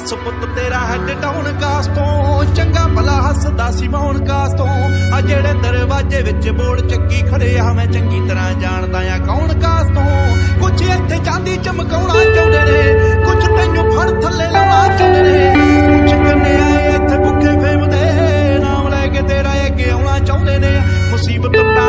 दस पुत तेरा हैड टाउन कास तो चंगा भला हसदा सी मौन कास तो आ जेड़े दरवाजे विच बोर्ड चक्की खड़े आ मैं चंगी तरह जानदा आ कौन कास तो कुछ इत्थे चांदी चमकाउणा चाहुंदे ने कुछ तैनूं फड़ थल्ले लाउणा चाहुंदे ने कुछ कन्ने आए इत्थे भुखे फेम दे नाम लै के तेरा अगे आउणा चाहुंदे ने मुसीबत